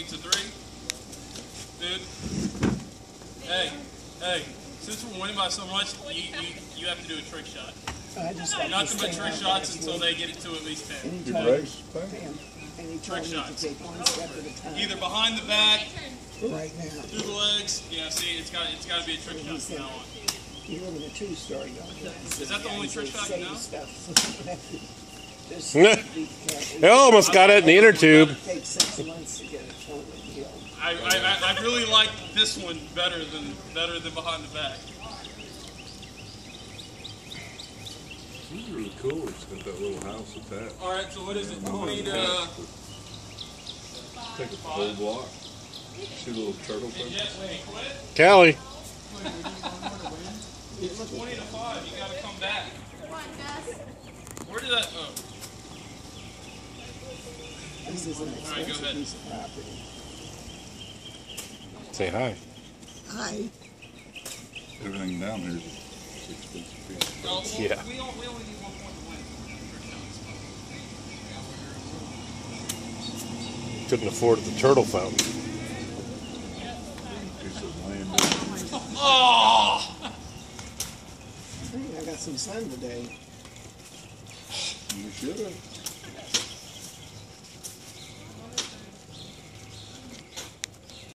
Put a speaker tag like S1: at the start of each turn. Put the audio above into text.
S1: needs a 3. Dude. Hey. Since we're winning by so much, you have to do a trick shot. Nothing but trick shots until they get it to at least 10. Trick shots. Either behind the back,
S2: right now,
S1: through the legs. Yeah, see, it's got to be a trick shot from now on.
S2: You live in a two-story yard.
S1: Is that the only trick shot you know?
S3: They almost got it in the inner tube.
S2: It takes 6 months to get it totally healed.
S1: I really like this one better than behind the back.
S4: This is really cool. It's got that little house attached.
S1: All right, so what is it? 20 to...
S4: Take a full block. See the little turtle thing?
S3: Callie.
S1: It's 20 to 5. You got to come back.
S5: Come on, Gus.
S1: Where did that... Oh.
S2: This is an expensive piece of property.
S3: Say hi.
S2: Hi.
S4: Everything down here is expensive piece.
S3: Yeah.
S1: We only need 1 point to win.
S3: Couldn't afford the turtle fountain.
S4: Piece of land.
S1: Oh!
S2: Hey, I got some sun today.
S4: You should have.